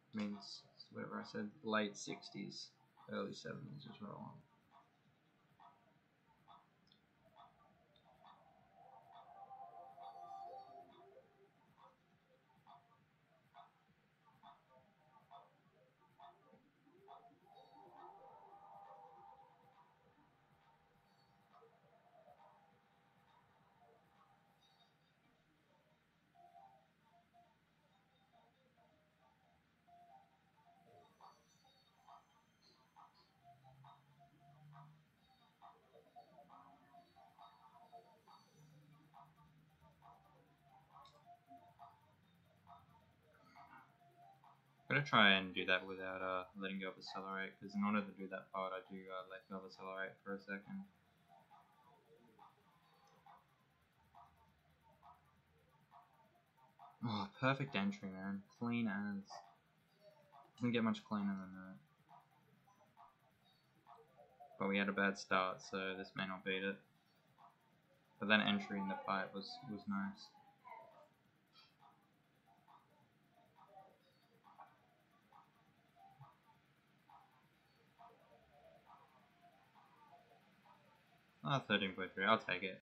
means whatever I said, late 60s, early 70s was wrong. I'm gonna try and do that without letting go of accelerate, because in order to do that part, I do let go of accelerate for a second. Oh, perfect entry, man. Clean as. Doesn't get much cleaner than that. But we had a bad start, so this may not beat it. But then entry in the fight was nice. Ah, 13.3, I'll take it.